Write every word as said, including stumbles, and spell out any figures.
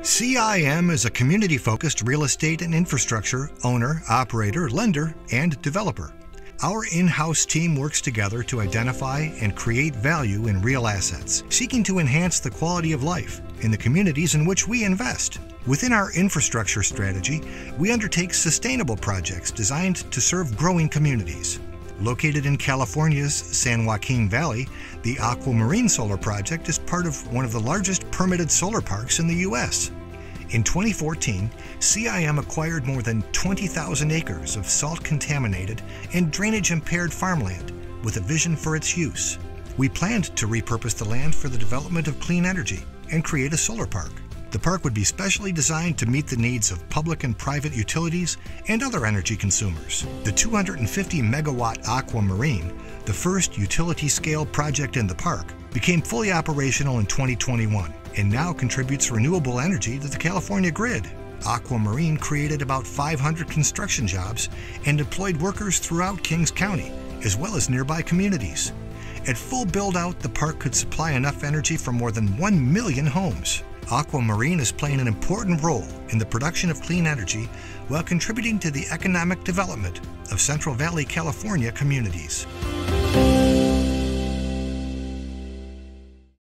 C I M is a community-focused real estate and infrastructure owner, operator, lender, and developer. Our in-house team works together to identify and create value in real assets, seeking to enhance the quality of life in the communities in which we invest. Within our infrastructure strategy, we undertake sustainable projects designed to serve growing communities. Located in California's San Joaquin Valley, the Aquamarine Solar Project is part of one of the largest permitted solar parks in the U S In twenty fourteen, C I M acquired more than twenty thousand acres of salt-contaminated and drainage-impaired farmland with a vision for its use. We planned to repurpose the land for the development of clean energy and create a solar park. The park would be specially designed to meet the needs of public and private utilities and other energy consumers. The two hundred fifty megawatt Aquamarine, the first utility-scale project in the park, became fully operational in twenty twenty-one and now contributes renewable energy to the California grid. Aquamarine created about five hundred construction jobs and employed workers throughout Kings County, as well as nearby communities. At full build-out, the park could supply enough energy for more than one million homes. Aquamarine is playing an important role in the production of clean energy while contributing to the economic development of Central Valley, California communities.